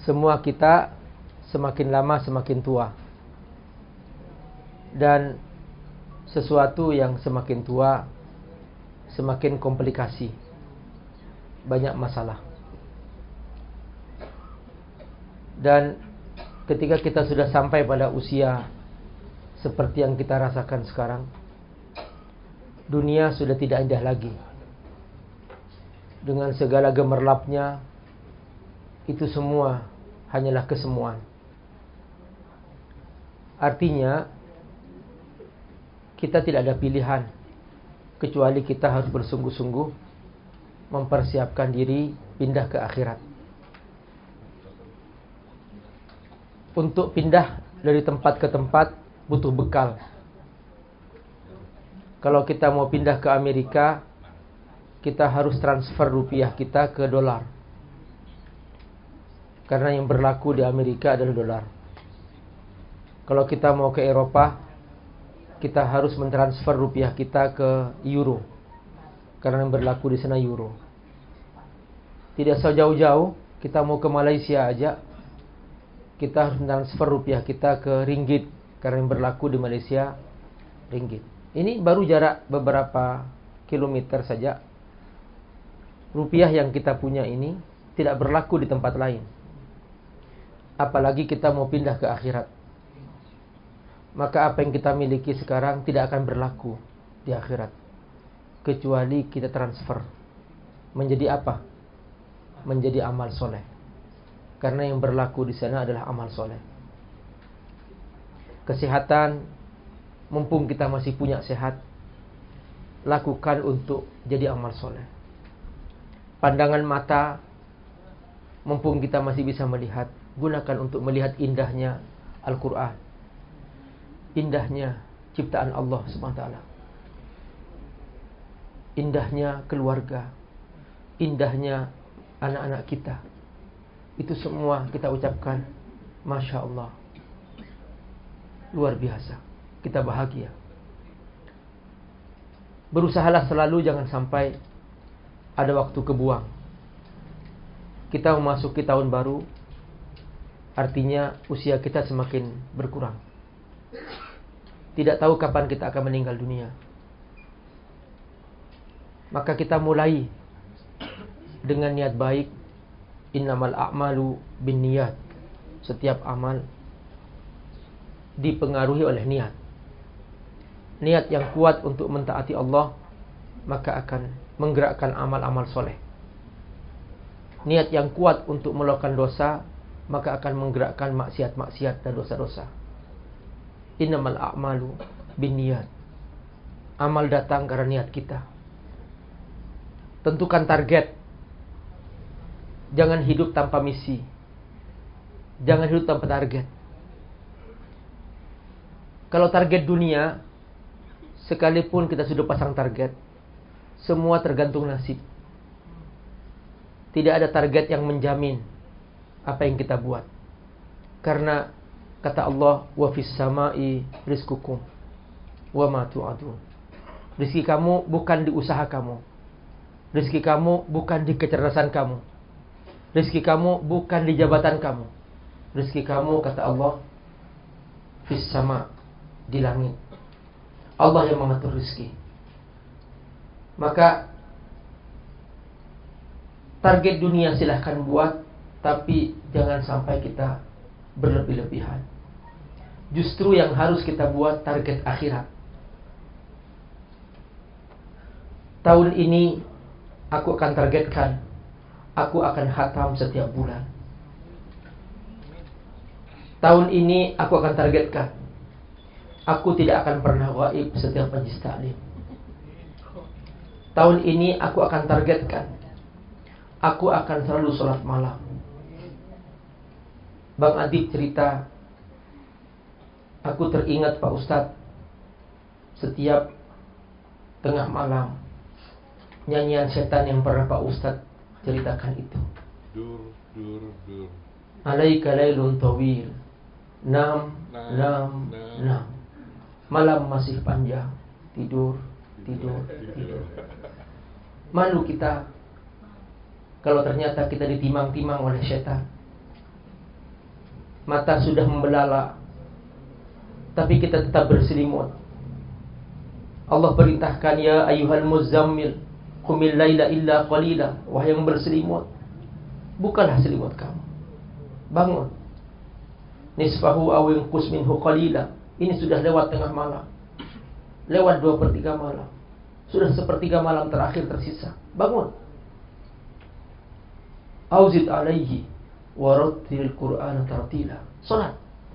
Semua kita semakin lama semakin tua. Dan sesuatu yang semakin tua semakin komplikasi, banyak masalah. Dan ketika kita sudah sampai pada usia seperti yang kita rasakan sekarang, dunia sudah tidak indah lagi. Dengan segala gemerlapnya, itu semua hanyalah kesemuan. Artinya, kita tidak ada pilihan kecuali kita harus bersungguh-sungguh mempersiapkan diri pindah ke akhirat. Untuk pindah dari tempat ke tempat butuh bekal. Kalau kita mau pindah ke Amerika, kita harus transfer rupiah kita ke dolar. Karena yang berlaku di Amerika adalah dolar. Kalau kita mau ke Eropa, kita harus mentransfer rupiah kita ke euro. Karena yang berlaku di sana euro. Tidak jauh-jauh, kita mau ke Malaysia aja, kita harus mentransfer rupiah kita ke ringgit. Karena yang berlaku di Malaysia ringgit. Ini baru jarak beberapa kilometer saja. Rupiah yang kita punya ini tidak berlaku di tempat lain. Apalagi kita mau pindah ke akhirat. Maka apa yang kita miliki sekarang tidak akan berlaku di akhirat. Kecuali kita transfer. Menjadi apa? Menjadi amal soleh. Karena yang berlaku di sana adalah amal soleh. Kesehatan, mumpung kita masih punya sehat, lakukan untuk jadi amal soleh. Pandangan mata, mumpung kita masih bisa melihat, gunakan untuk melihat indahnya Al-Quran, indahnya ciptaan Allah SWT, indahnya keluarga, indahnya anak-anak kita. Itu semua kita ucapkan Masya Allah, luar biasa, kita bahagia. Berusahalah selalu jangan sampai ada waktu kebuang. Kita memasuki tahun baru, artinya usia kita semakin berkurang. Tidak tahu kapan kita akan meninggal dunia. Maka kita mulai dengan niat baik. Innamal a'malu binniyat. Setiap amal dipengaruhi oleh niat. Niat yang kuat untuk mentaati Allah, maka akan menggerakkan amal-amal soleh. Niat yang kuat untuk melakukan dosa, maka akan menggerakkan maksiat-maksiat dan dosa-dosa. Innamal a'malu binniyat. Amal datang karena niat kita. Tentukan target. Jangan hidup tanpa misi. Jangan hidup tanpa target. Kalau target dunia, sekalipun kita sudah pasang target, semua tergantung nasib. Tidak ada target yang menjamin apa yang kita buat. Karena kata Allah, wa fis samai rizqukum wa ma tu'adun. Rezeki kamu bukan di usaha kamu. Rezeki kamu bukan di kecerdasan kamu. Rezeki kamu bukan di jabatan kamu. Rezeki kamu, kata Allah, fis sama, di langit. Allah yang mengatur rezeki. Maka target dunia silahkan buat, tapi jangan sampai kita berlebih-lebihan. Justru yang harus kita buat target akhirat. Tahun ini aku akan targetkan, aku akan khatam setiap bulan. Tahun ini aku akan targetkan, aku tidak akan pernah gaib setiap majlis taklim. Tahun ini aku akan targetkan, aku akan selalu sholat malam. Bang Adib cerita, aku teringat Pak Ustadz, setiap tengah malam nyanyian setan yang pernah Pak Ustadz ceritakan itu. Dur. Alaika lailun tawil. Nam. Malam masih panjang. Tidur. Malu kita kalau ternyata kita ditimang-timang oleh setan. mata sudah membelalak, tapi kita tetap berselimut. Allah perintahkan, ya ayyuhal muzammil qumil laila illa qalila, wahai yang berselimut, bukalah selimut kamu, bangun. Nisfahu aw inqus minhu qalila, ini sudah lewat tengah malam, lewat 2/3 malam, sudah 1/3 malam terakhir tersisa, bangun. Auzid alaihi warattil Qur'ana tartila, salat.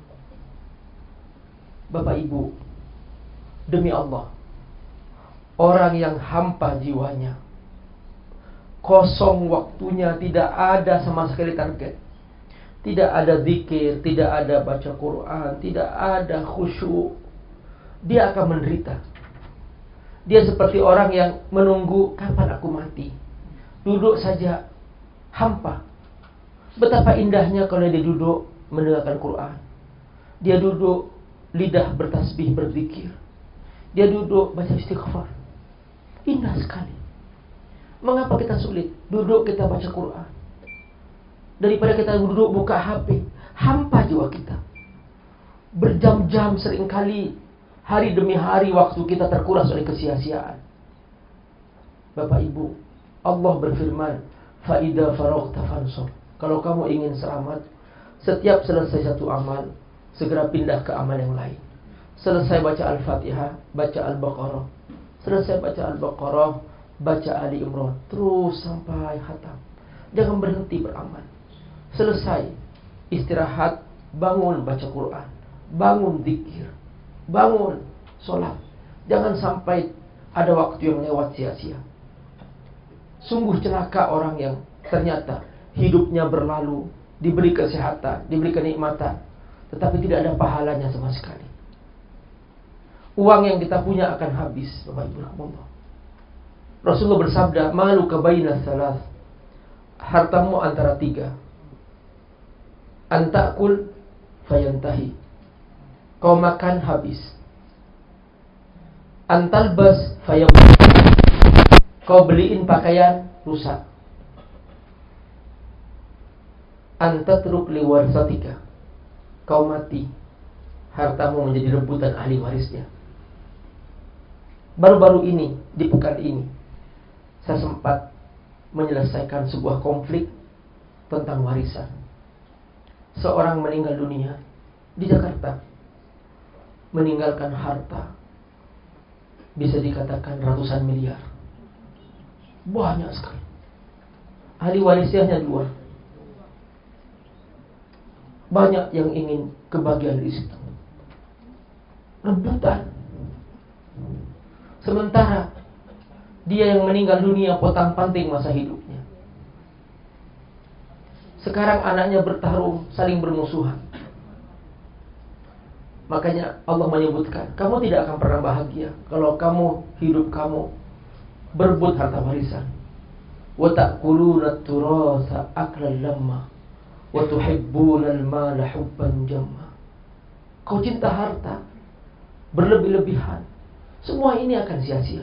Bapak Ibu, demi Allah, orang yang hampa jiwanya, kosong waktunya, tidak ada sama sekali target, tidak ada zikir, tidak ada baca Quran, tidak ada khusyuk, dia akan menderita. Dia seperti orang yang menunggu kapan aku mati, duduk saja hampa. Betapa indahnya kalau dia duduk mendengarkan Quran, dia duduk lidah bertasbih berzikir, dia duduk baca istighfar, indah sekali. Mengapa kita sulit duduk kita baca Quran daripada kita duduk buka HP? Hampa jiwa kita, berjam-jam, seringkali hari demi hari waktu kita terkuras oleh kesia-siaan. Bapak Ibu, Allah berfirman, fa idza faraghta fansab. Kalau kamu ingin selamat, setiap selesai satu amal, segera pindah ke amal yang lain. Selesai baca Al-Fatihah, baca Al-Baqarah. Selesai baca Al-Baqarah, baca Ali Imran, terus sampai khatam. Jangan berhenti beramal. Selesai istirahat, bangun baca Quran, bangun zikir, bangun sholat. Jangan sampai ada waktu yang lewat sia-sia. Sungguh celaka orang yang ternyata hidupnya berlalu, diberi kesehatan, diberi kenikmatan, tetapi tidak ada pahalanya sama sekali. Uang yang kita punya akan habis, Bapak Ibu rahimahullah. Rasulullah bersabda, malu kabaina salas, hartamu antara 3. Antakul fayantahi, kau makan habis. Antalbas fayamut, kau beliin pakaian rusak. Antatruk liwarsatika, kau mati, hartamu menjadi rebutan ahli warisnya. Baru-baru ini, di pekan ini, saya sempat menyelesaikan sebuah konflik tentang warisan. Seorang meninggal dunia di Jakarta, meninggalkan harta bisa dikatakan ratusan miliar, banyak sekali. Ahli warisnya hanya 2. Banyak yang ingin kebahagiaan di situ, rebutan. Sementara dia yang meninggal dunia potang-panting masa hidupnya. Sekarang anaknya bertarung, saling bermusuhan. Makanya Allah menyebutkan, kamu tidak akan pernah bahagia kalau hidup kamu berebut harta warisan. Wa ta'kuluna at-turasa aklan lamma wa tuhibbunal mala hubban jamma. Kau cinta harta berlebih-lebihan, semua ini akan sia-sia.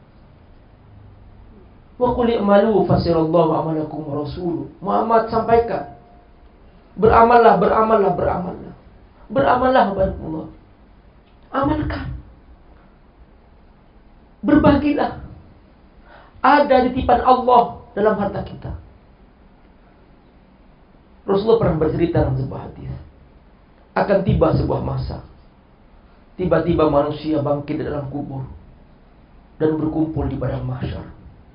Wa qul i'malu fasirallahu amalakum wa rasuluh. Muhammad sampaikan, beramallah, beramallah, beramallah. Beramallah, barakallah. Amalkan. Berbagilah. Ada titipan Allah dalam harta kita. Rasulullah pernah bercerita dalam sebuah hadis, akan tiba sebuah masa, tiba-tiba manusia bangkit dari dalam kubur dan berkumpul di padang mahsyar.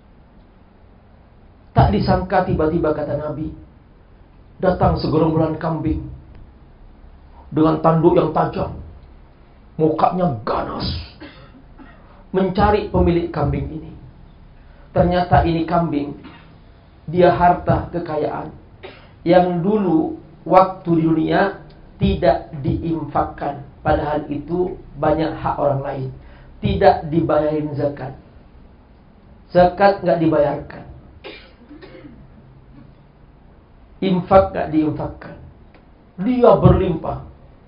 Tak disangka tiba-tiba, kata Nabi, datang segerombolan kambing dengan tanduk yang tajam, mukanya ganas, mencari pemilik kambing ini. Ternyata ini kambing, dia harta kekayaan yang dulu waktu di dunia tidak diinfakkan, padahal itu banyak hak orang lain. Tidak dibayarin zakat, zakat nggak dibayarkan, infak nggak diinfakkan, dia berlimpah.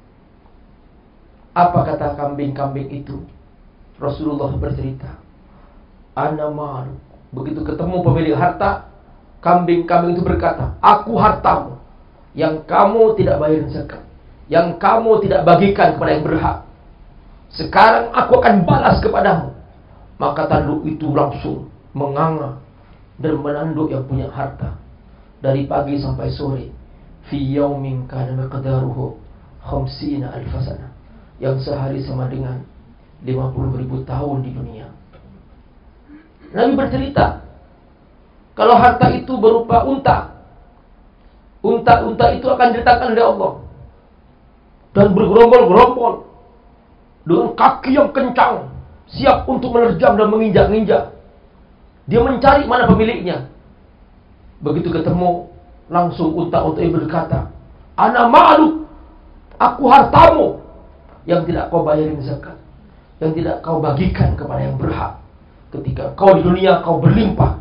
Apa kata kambing-kambing itu? Rasulullah bercerita, ana malu. Begitu ketemu pemilik harta, kambing-kambing itu berkata, aku hartamu, yang kamu tidak bayar zakat, yang kamu tidak bagikan kepada yang berhak, sekarang aku akan balas kepadamu. Maka tanduk itu langsung menganga dan menanduk yang punya harta dari pagi sampai sore. Fi yaumin kana miqdaruhu 50 alf sana, yang sehari sama dengan 50.000 tahun di dunia. Nabi bercerita, kalau harta itu berupa unta, unta itu akan diletakkan oleh Allah dan bergerombol-gerombol dengan kaki yang kencang, siap untuk menerjam dan menginjak-injak. Dia mencari mana pemiliknya. Begitu ketemu, langsung unta-unta itu berkata, ana ma'luk, aku hartamu yang tidak kau bayarin zakat, yang tidak kau bagikan kepada yang berhak. Ketika kau di dunia kau berlimpah,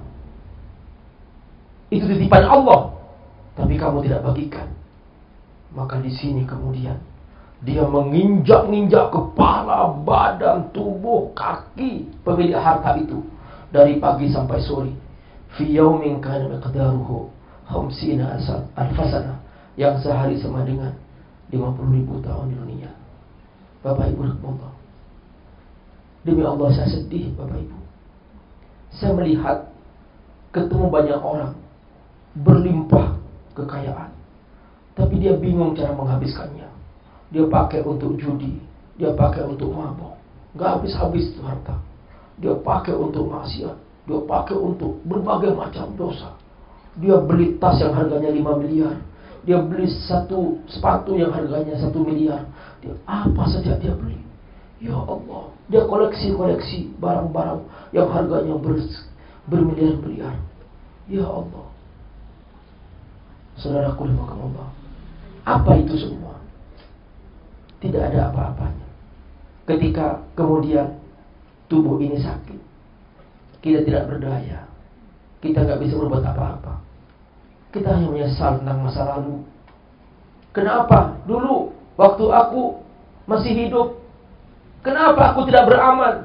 itu titipan Allah, tapi kamu tidak bagikan. Maka di sini kemudian dia menginjak-injak kepala, badan, tubuh, kaki pemilik harta itu dari pagi sampai sore. Fi yaumin kana miqdaruhu 50 alf sana, yang sehari sama dengan 50.000 tahun di dunia. Bapak Ibu rahimakumullah, demi Allah saya sedih Bapak Ibu. Saya melihat ketemu banyak orang berlimpah kekayaan, tapi dia bingung cara menghabiskannya. Dia pakai untuk judi, dia pakai untuk mabuk, gak habis-habis itu harta. Dia pakai untuk maksiat, dia pakai untuk berbagai macam dosa. Dia beli tas yang harganya 5 miliar, dia beli satu sepatu yang harganya 1 miliar. Dia apa saja dia beli. Ya Allah, dia koleksi-koleksi barang-barang yang harganya bermiliar-miliar. Ya Allah, saudaraku rahimakumullah, apa itu semua? Tidak ada apa-apanya ketika kemudian tubuh ini sakit, kita tidak berdaya, kita gak bisa berbuat apa-apa. Kita hanya menyesal tentang masa lalu. Kenapa dulu waktu aku masih hidup, kenapa aku tidak beramal?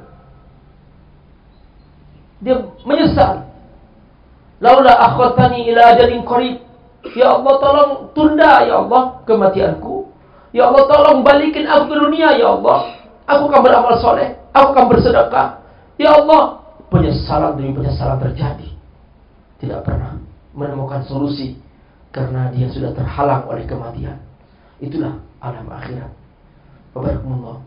Dia menyesal. Laula akhartani ila ajalin qarib, ya Allah tolong tunda ya Allah kematianku. Ya Allah tolong balikin aku ke dunia ya Allah. Aku akan beramal soleh, aku akan bersedekah. Ya Allah, penyesalan demi penyesalan terjadi. Tidak pernah menemukan solusi karena dia sudah terhalang oleh kematian. Itulah alam akhirat. Barakallahu.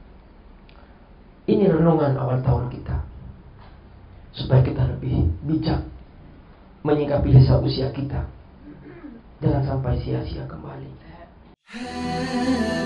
Ini renungan awal tahun kita, supaya kita lebih bijak menyikapi sisa usia kita. Jangan sampai sia-sia kembali.